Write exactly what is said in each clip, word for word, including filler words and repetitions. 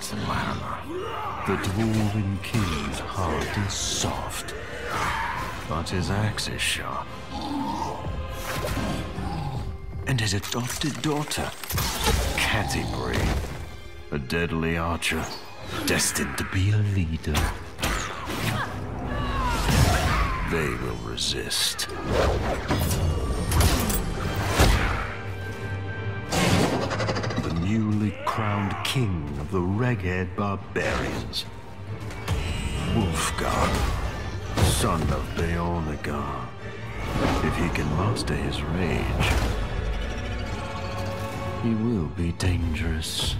What's the matter? The Dwarven King's heart is soft, but his axe is sharp. And his adopted daughter, Catti-brie, a deadly archer, destined to be a leader. They will resist. The newly crowned king of the Reghed barbarians, Wulfgar, son of Beorngar. If he can master his rage, he will be dangerous.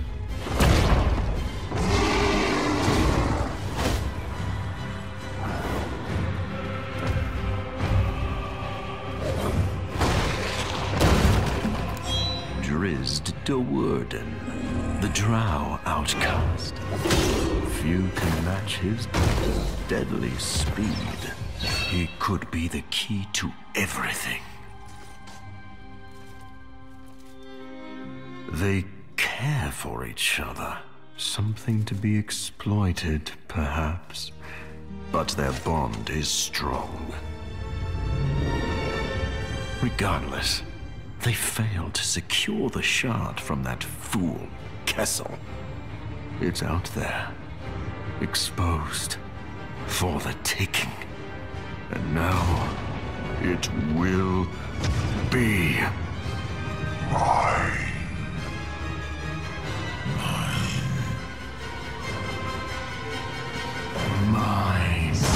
Drizzt Do'Urden, the Drow outcast. Few can match his deadly speed. He could be the key to everything. They care for each other. Something to be exploited, perhaps. But their bond is strong. Regardless, they failed to secure the shard from that fool, Kessel. It's out there, exposed, for the taking. And now, it will be mine. Mine.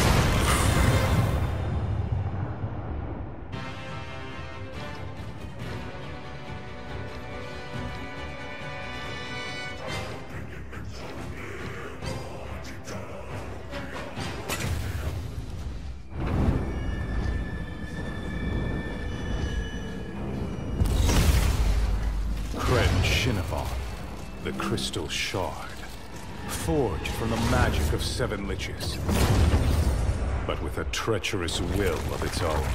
Shinavon, the Crystal Shard, forged from the magic of seven liches, but with a treacherous will of its own.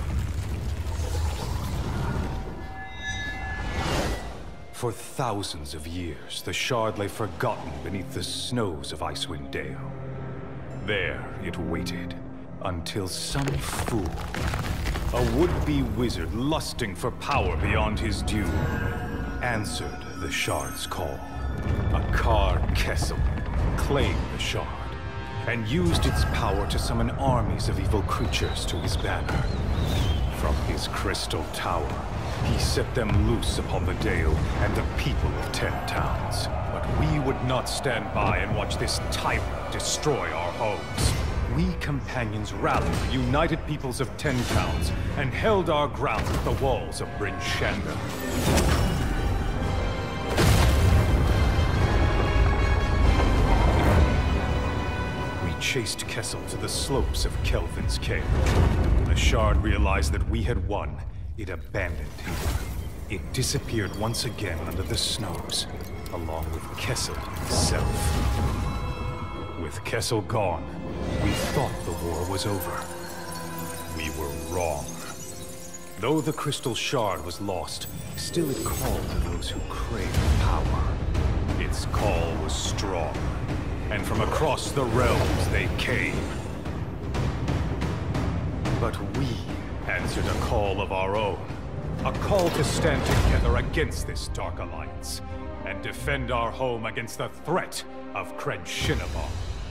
For thousands of years, the shard lay forgotten beneath the snows of Icewind Dale. There it waited, until some fool, a would-be wizard lusting for power beyond his due, answered the shard's call. Akar Kessel claimed the shard, and used its power to summon armies of evil creatures to his banner. From his crystal tower, he set them loose upon the Dale and the people of Ten Towns. But we would not stand by and watch this tyrant destroy our homes. We companions rallied the united peoples of Ten Towns and held our ground at the walls of Bryn Shander. Chased Kessel to the slopes of Kelvin's Cave. When the shard realized that we had won, it abandoned him. It disappeared once again under the snows, along with Kessel himself. With Kessel gone, we thought the war was over. We were wrong. Though the Crystal Shard was lost, still it called to those who craved power. Its call was strong. And from across the realms they came. But we answered a call of our own. A call to stand together against this Dark Alliance, and defend our home against the threat of Cred Shinavon.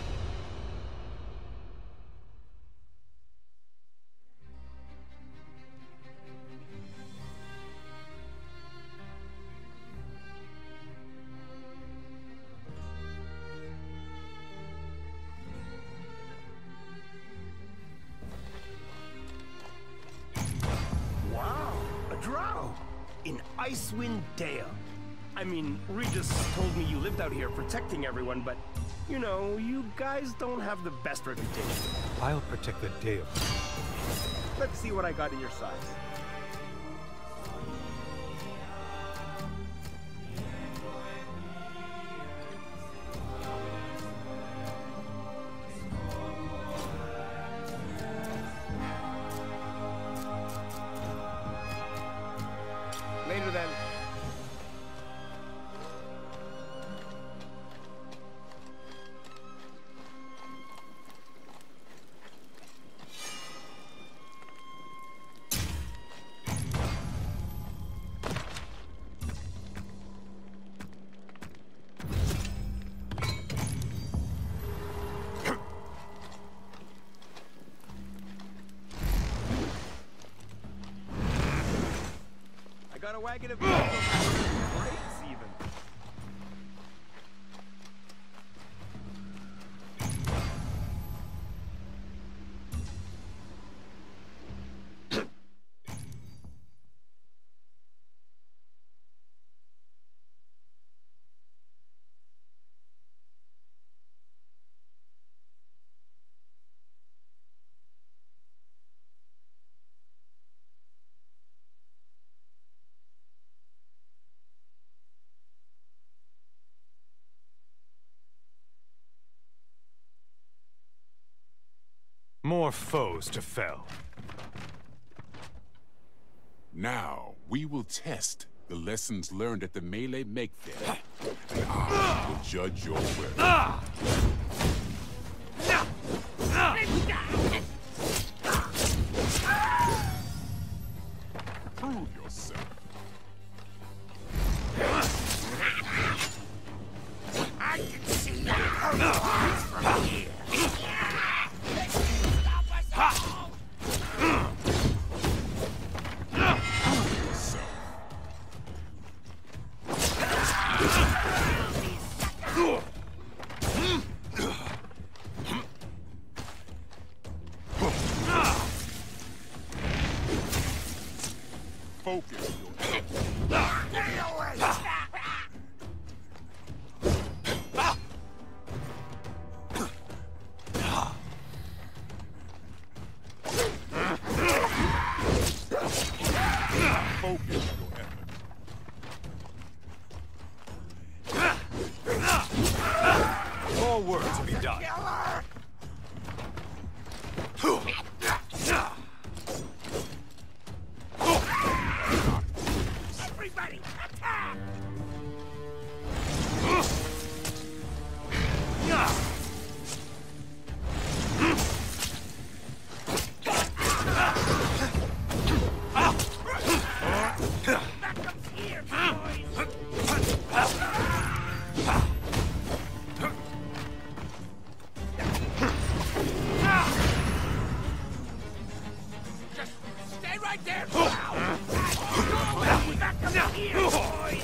Icewind Dale. I mean, Regis told me you lived out here protecting everyone, but, you know, you guys don't have the best reputation. I'll protect the Dale. Let's see what I got in your size. Later then. got a wagon of brakes even. More foes to fell. Now, we will test the lessons learned at the Melee Make Fair, and I will judge your work. Prove yourself. I can see your eyes from here. Focus. Focus your effort. More work to be done. Everybody, attack! Backup's here, boys! Just stay right there, pal! Backup's here, boys!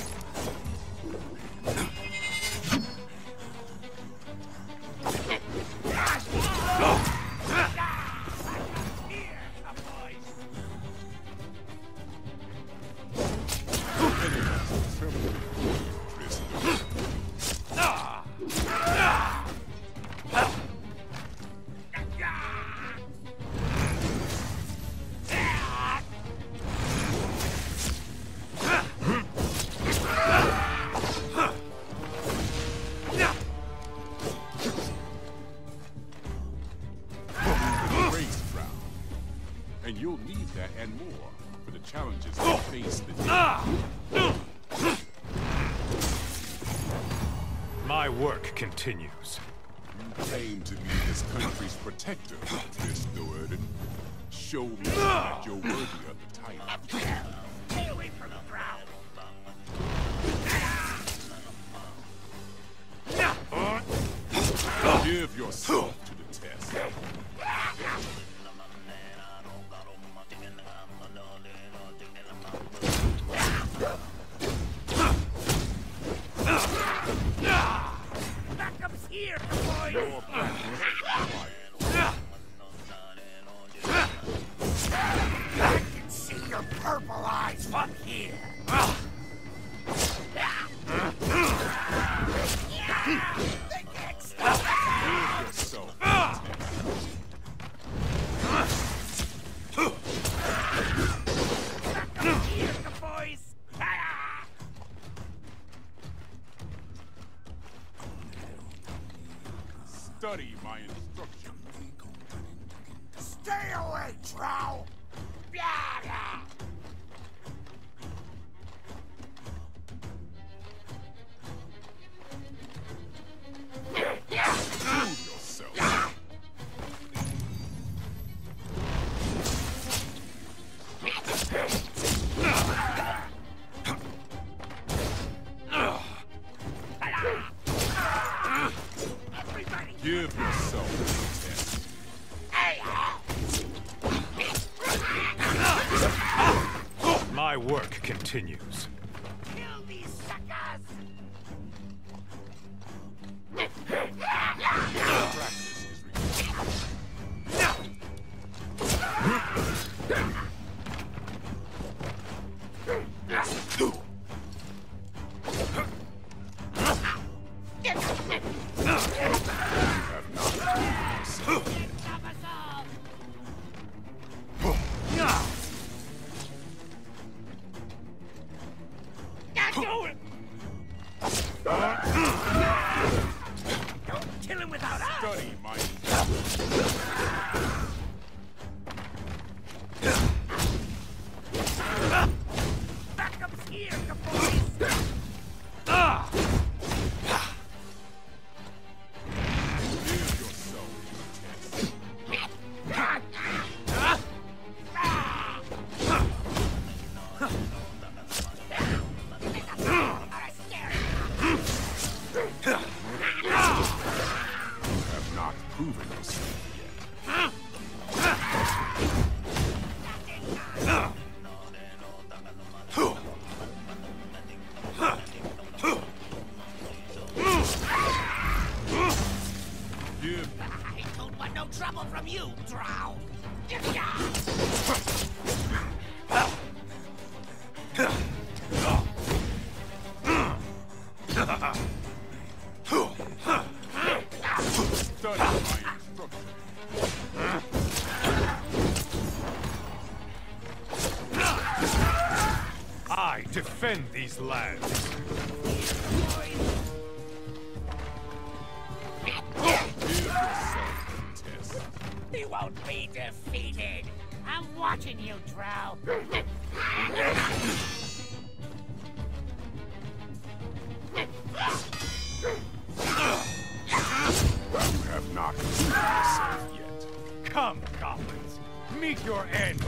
And you'll need that and more for the challenges that face the day. My work continues. You claim to be this country's protector, Mister Do'Urden. Show me that you're worthy of the title. Stay away from the ground! Give yourself to the test. Backup's here, boys! Your progress required. I can see your purple eyes from here! They can't stop Give yourself to the test. Backup's here, boys! Study my instructions. Stay away, Trow! Prove yourself. Everybody! Give yourself to the test. Hey! My My work continues. Kill these suckers! Practice is required. Don't kill him without us! Study my Backup's here, boys! Give yourself to the test. You have not proven yourself yet. Give I don't want no trouble from you, Drow! study my instructions. I defend these lands. Give yourself a test. He won't be defeated! I'm watching you, Drow! You have not proven yourself yet. Come, goblins. Meet your end.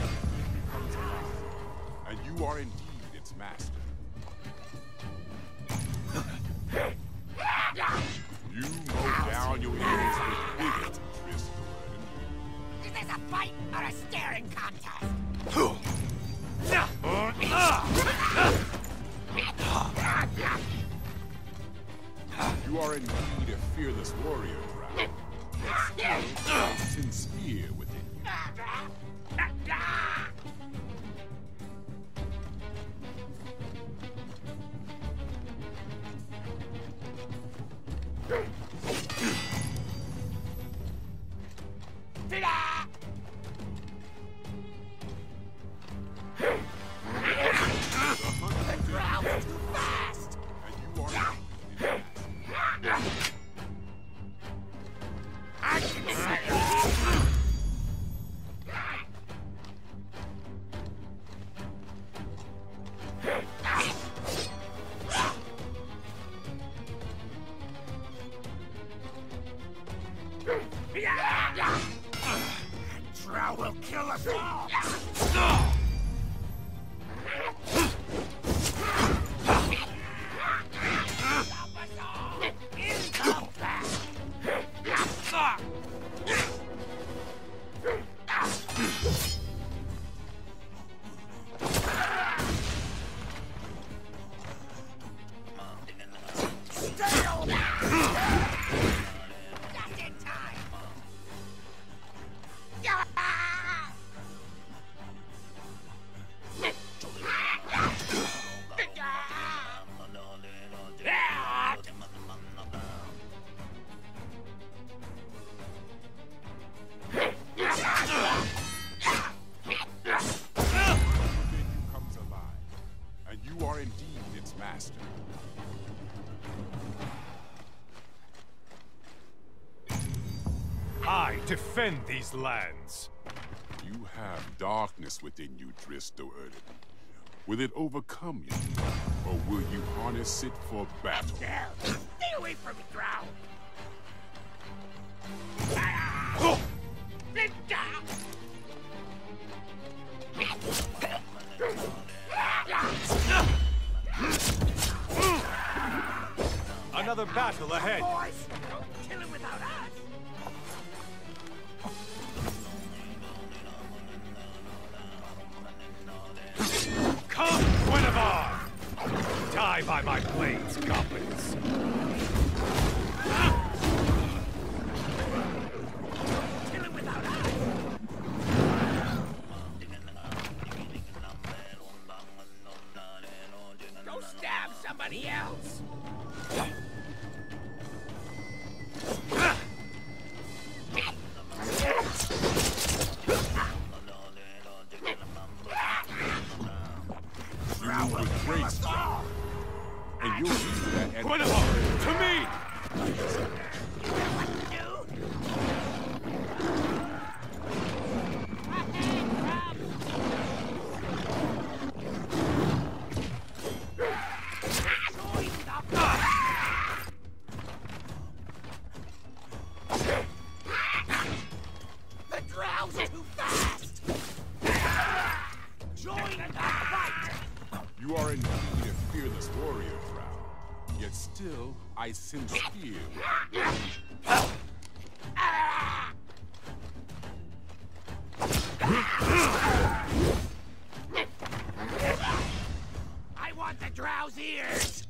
And you are indeed its master. You mow down your enemies with vigor, Tristram. Is this a fight or a staring contest? You are indeed a fearless warrior, Drow. But still, sincere within you. Drow's too fast! And you are indeed its master. I can say Drow will kill us all! Within you comes alive. And you are indeed its master. I defend these lands. You have darkness within you, Dristo Erden. Will it overcome you? Or will you harness it for battle? Hell, stay away from me, Drow! Another battle ahead. Boys, don't kill him without us! Come, Guinevere! Die by my blades, goblins! Kill him without eyes! Go stab somebody else! You move with great skill, and you'll use that at Guinevere, to me! The Drow's too fast! Join the fight! You are indeed a fearless warrior, Drow. Yet still, I sense fear. I want the Drow's ears!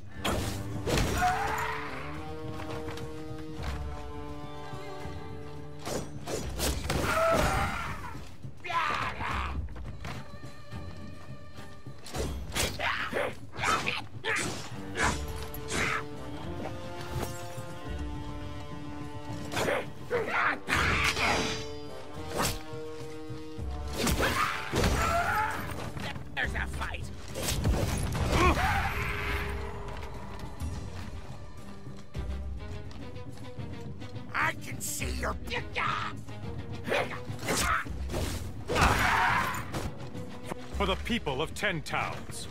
There's a fight! I can see your... For the people of Ten Towns.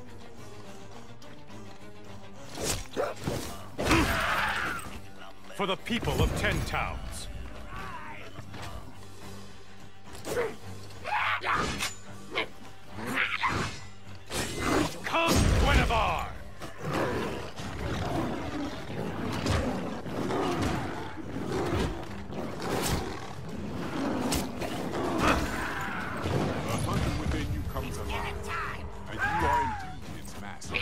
For the people of Ten Towns. Come, Guinevere! The hunter within you comes alive, and you are indeed its master.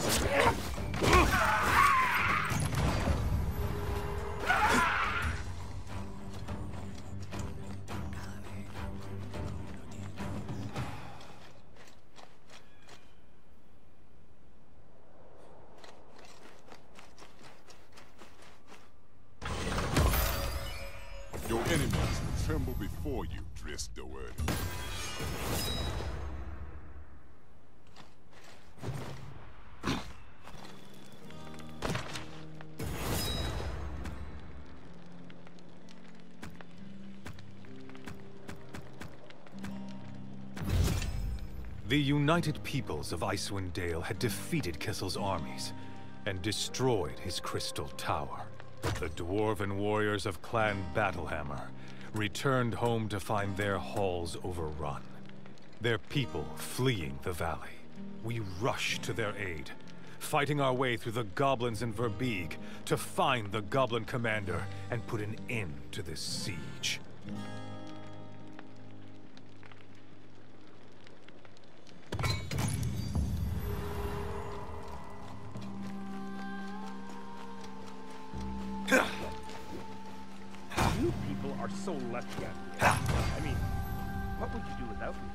Your enemies will tremble before you, Drizzt Do'Urden. The united peoples of Icewind Dale had defeated Kissel's armies and destroyed his crystal tower. The dwarven warriors of Clan Battlehammer returned home to find their halls overrun, their people fleeing the valley. We rushed to their aid, fighting our way through the goblins in Verbeeg to find the goblin commander and put an end to this siege. You people are so lucky out here. I mean, what would you do without me?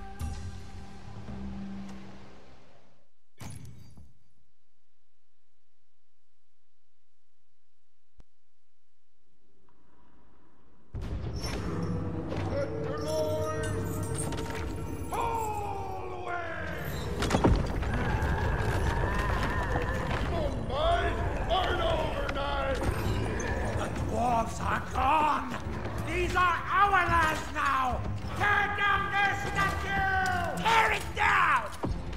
Dwarves are gone! These are our lands now! Tear down their statue! Tear it down!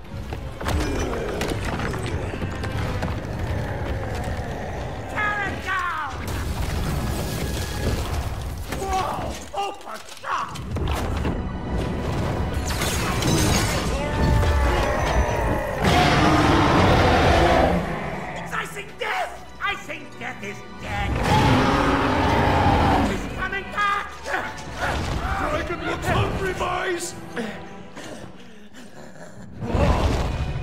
Tear it down! Whoa! Open shop! It's icing death! Icing death is dead! He's coming back! Dragon looks hungry, boys!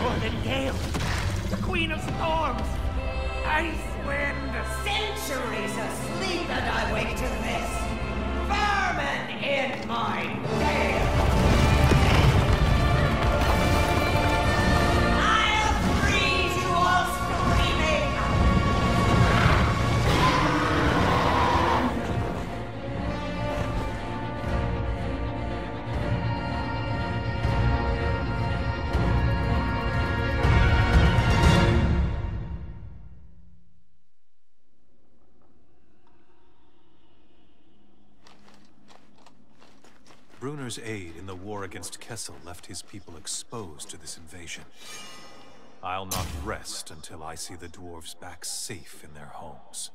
Northern Gale, the Queen of Storms, Icewind. Centuries asleep and I wake to this. Vermin in my gale. I'll freeze you all screaming. Bruner's aid in the war against Kessel left his people exposed to this invasion. I'll not rest until I see the dwarves back safe in their homes.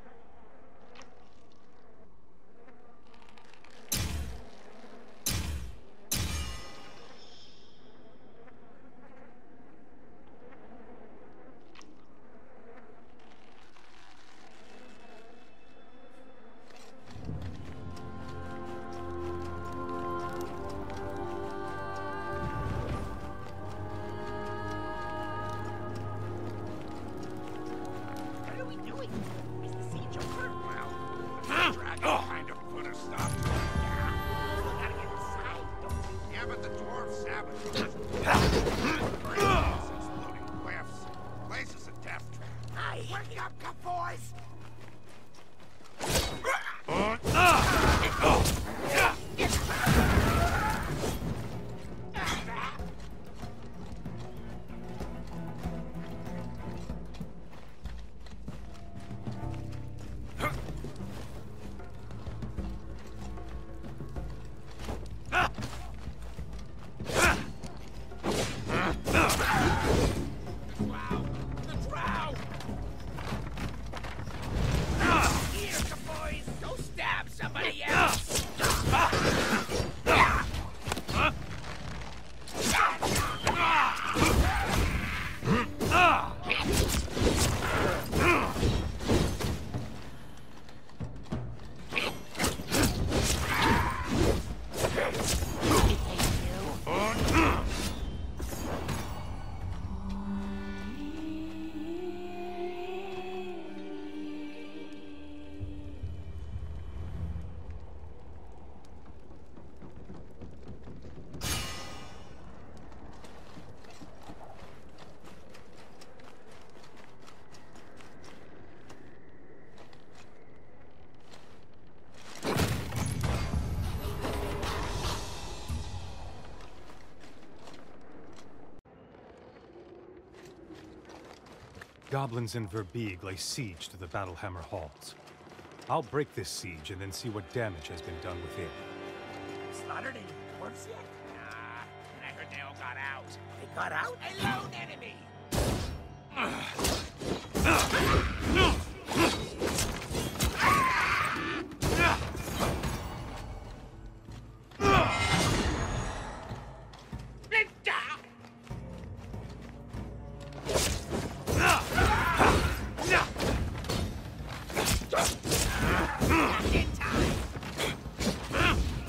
Goblins in Verbeeg lay siege to the Battlehammer halls. I'll break this siege and then see what damage has been done within. Slaughtered any dwarves yet? Nah, and I heard they all got out. They got out? A lone enemy!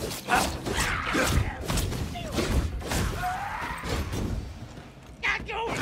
Go!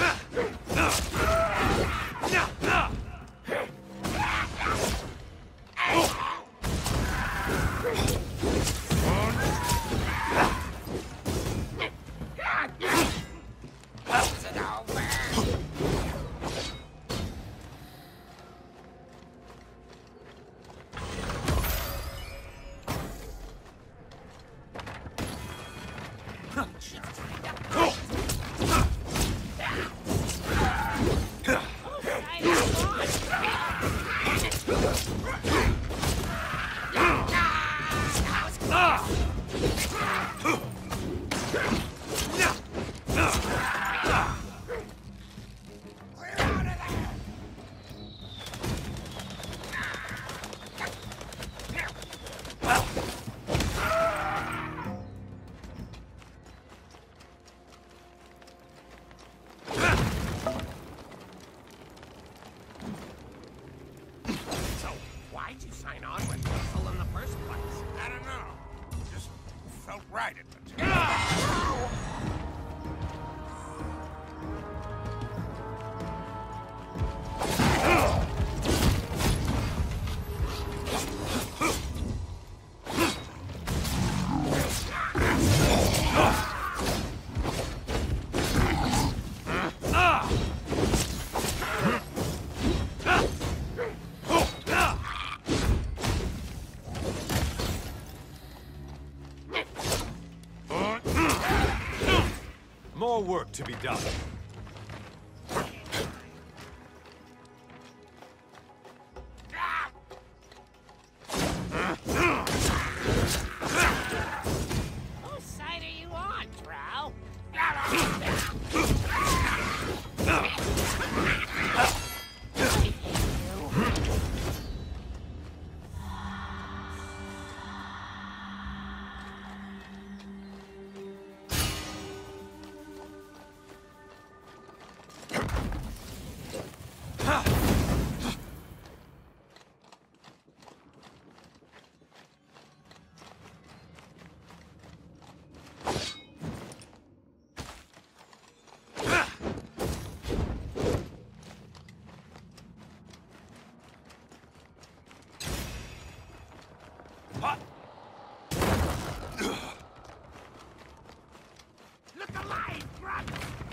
to be done. Whose side are you on, Drow? Look alive, Grunt!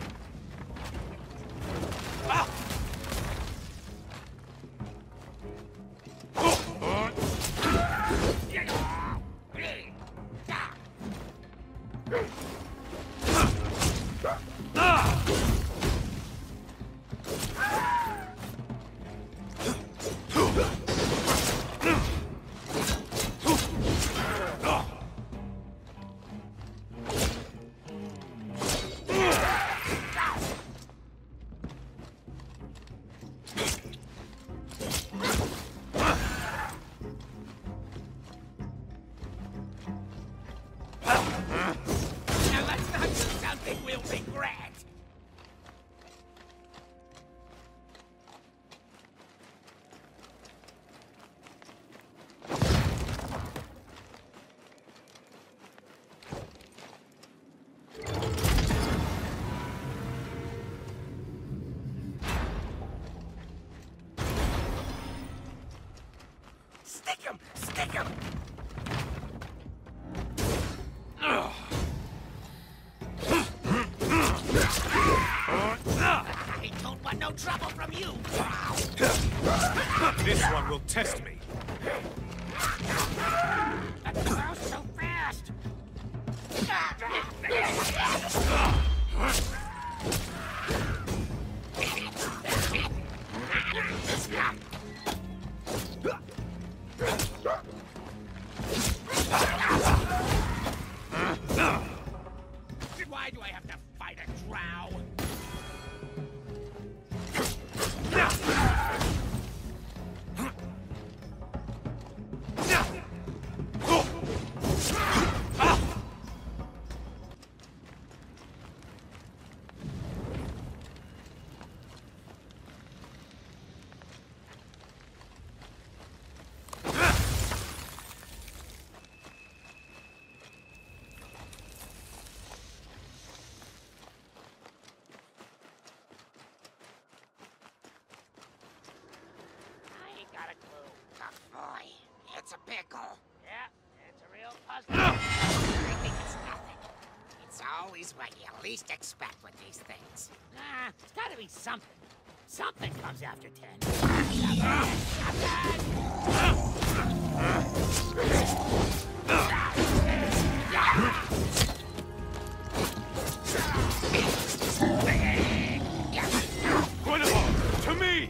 Now let's not do something we'll regret. Stick him! Stick him! I don't want no trouble from you! This one will test me. That crow's so fast! Why do I have to fight a drow? Got a clue. Tough boy. It's a pickle. Yeah, it's a real puzzle. I think it's nothing. It's always what you least expect with these things. Nah, it's gotta be something. Something comes after ten. Guinevere, to me!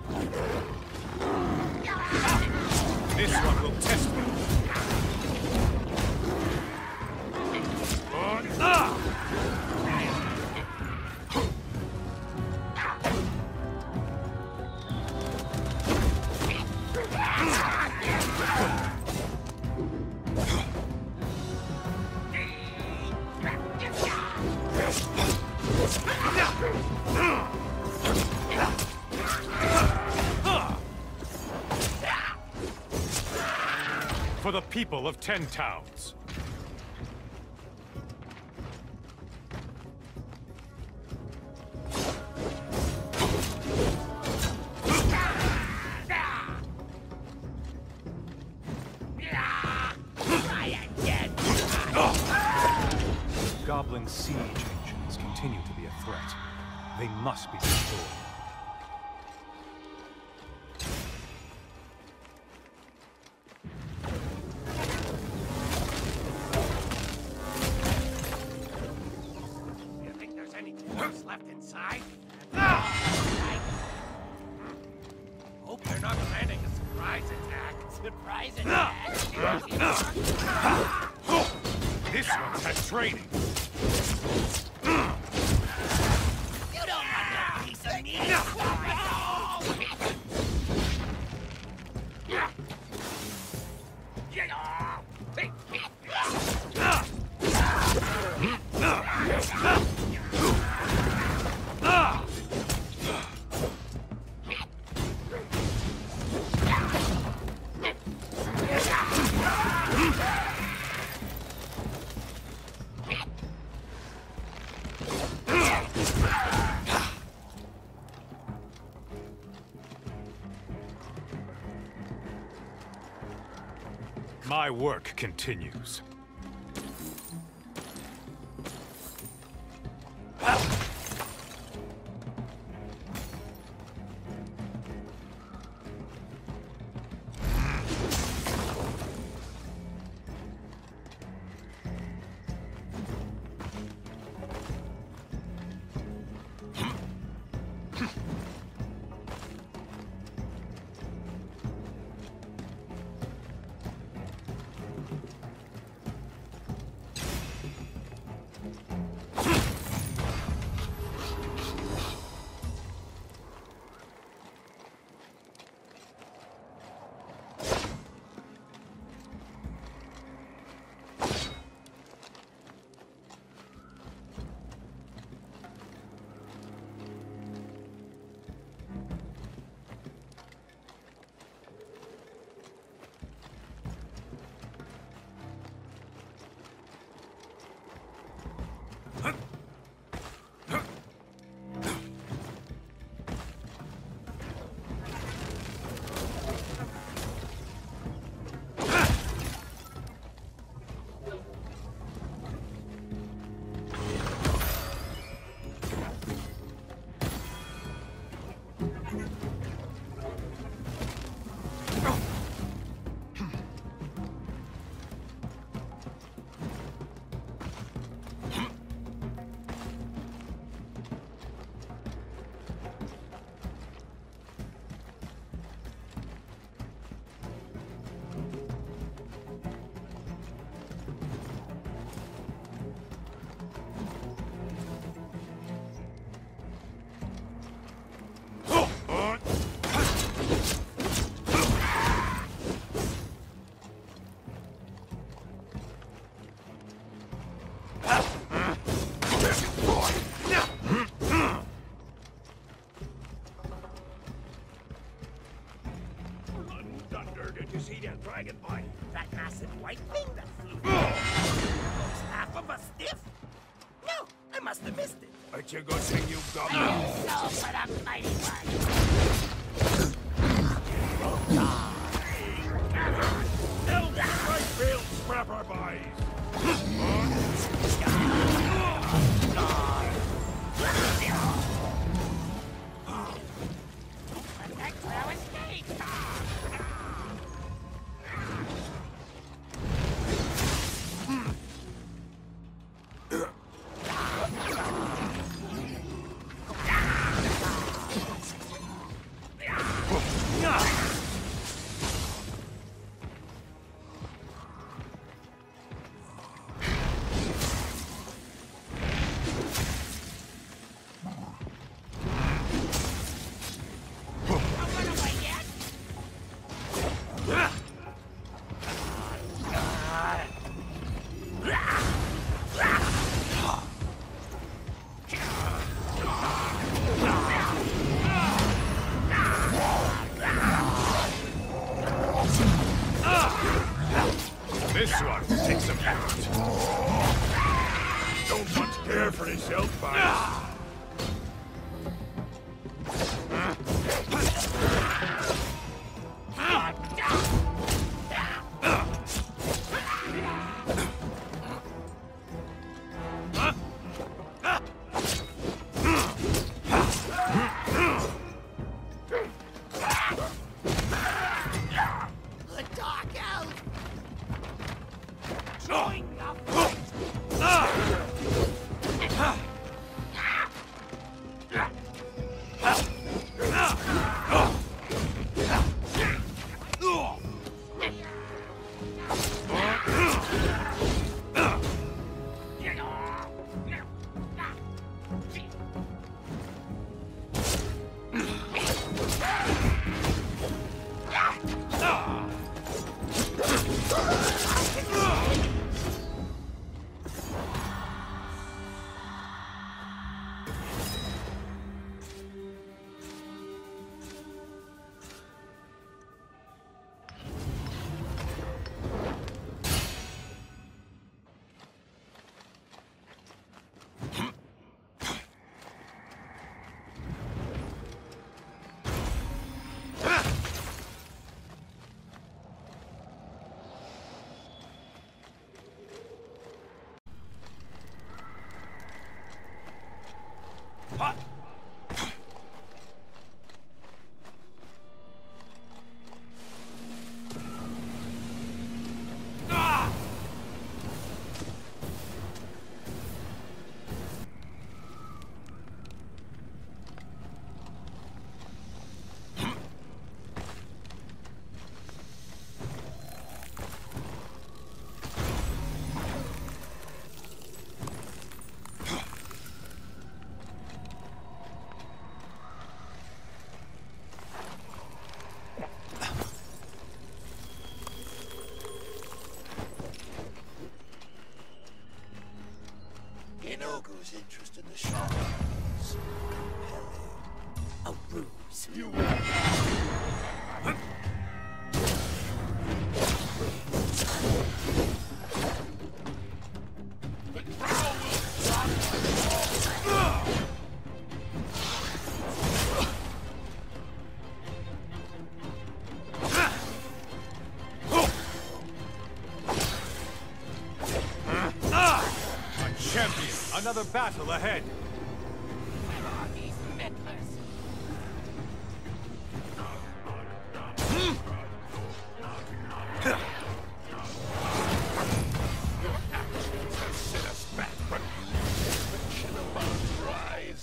This one will test me. For the people of Ten Towns. Goblin siege engines continue to be a threat. They must be destroyed. You think there's anything? inside. Hope they're not planning a surprise attack. Surprise attack. This one's had training. You don't want no piece of meat. My work continues. Did you see that dragon bite? That massive white thing that flew? Looks half of a stiff? No, I must have missed it. It's a good thing you got me. So for the mighty one. Hell, right rail scrapper boys! Protect our escape. This one takes some effort. Don't much care for yourself, boys. The dark elf. Join the fight. interest in the shards. Compelling. A ruse. You Another battle ahead. Where are these meddlers? set us back, but friction above rise.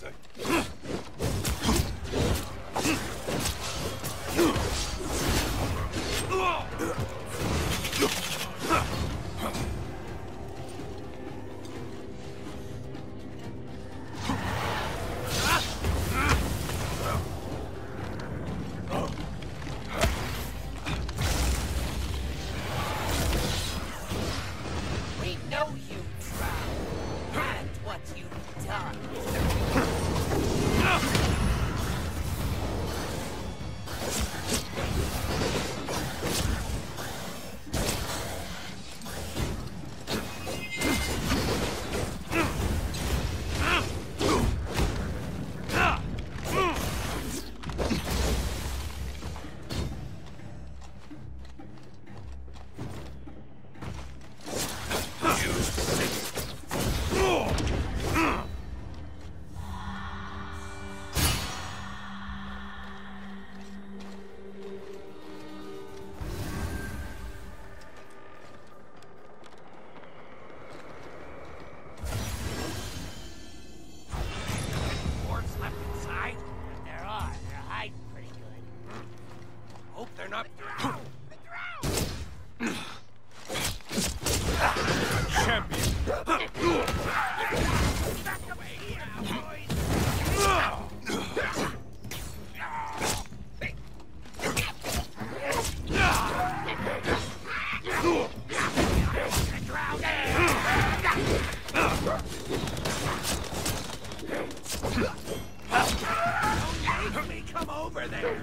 Come over there.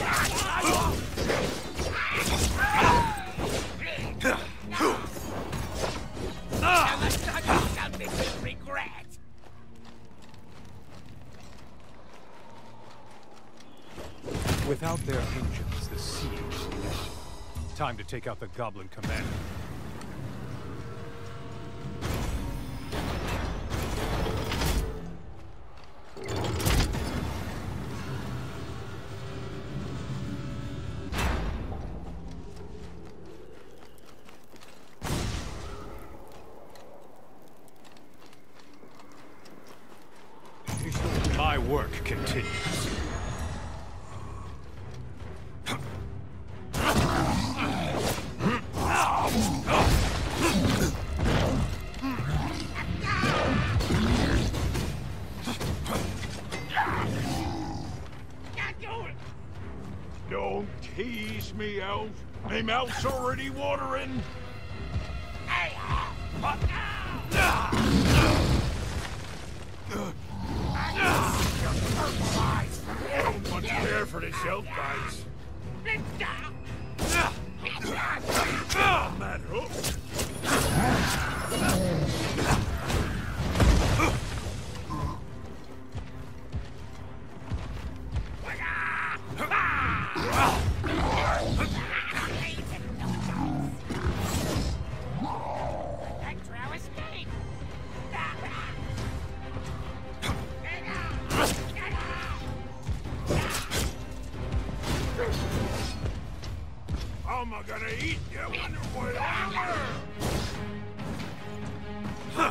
Without their engines, the siege is dead. Time to take out the Goblin commander. My work continues. Don't tease me, Elf. My mouth's already watering. Hey, what now? Don't much care for the shell guys. On that hook. How am I gonna eat you when you're way over? Huh.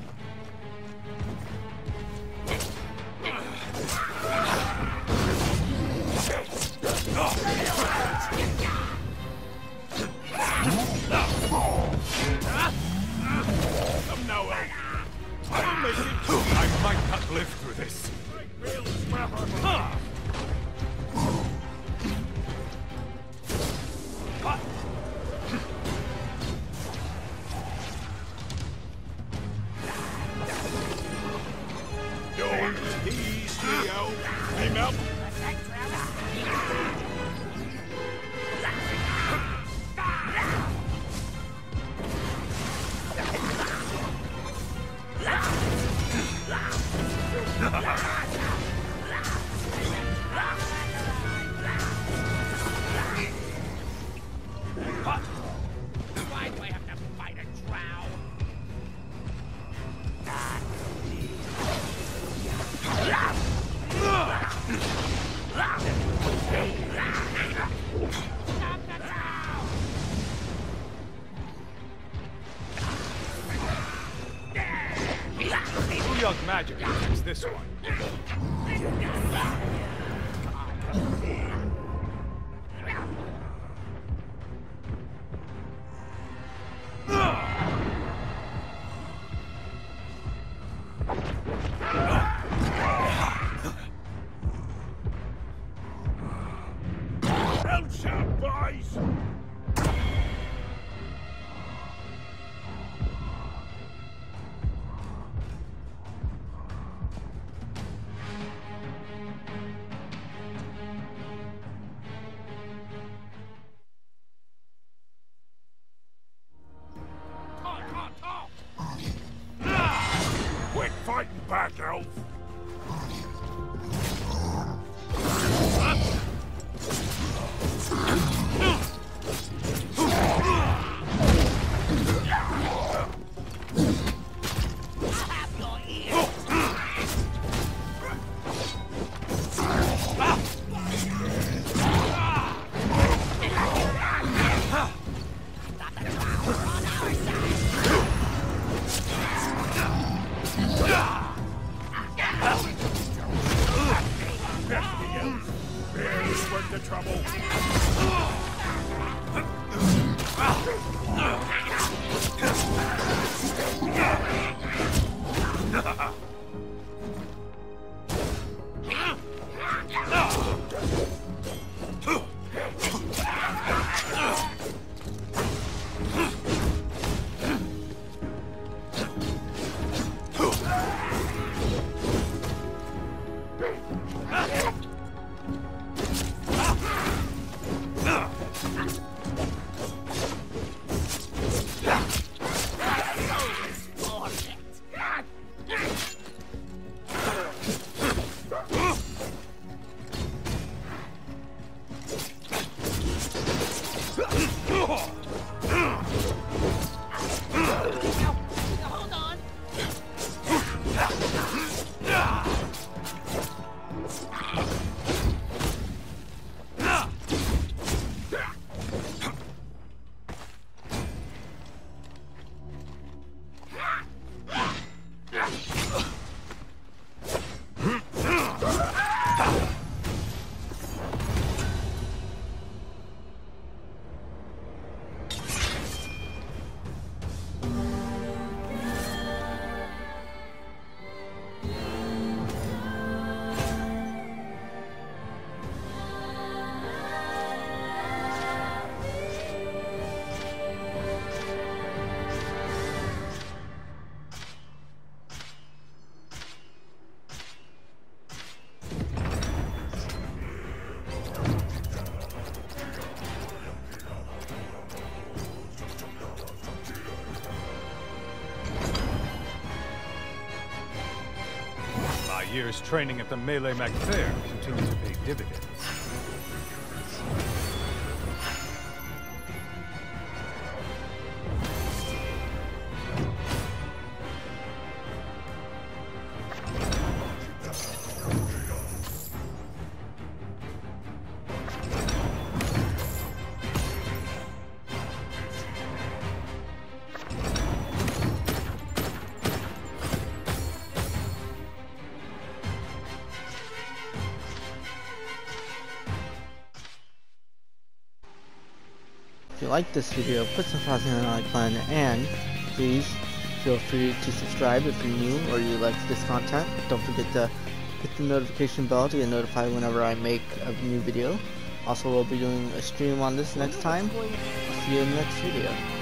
Come now, Elf. I'm missing too. I might not live through this. Real scrapper. Huh. this one. Hellshot, boys! Quit fighting back, elf! The trouble. Years training at the Melee Mac Fair continue to pay dividends. If you like this video, put some thoughts in the like button, and please feel free to subscribe if you're new or you like this content. Don't forget to hit the notification bell to get notified whenever I make a new video. Also, we'll be doing a stream on this next time. I'll see you in the next video.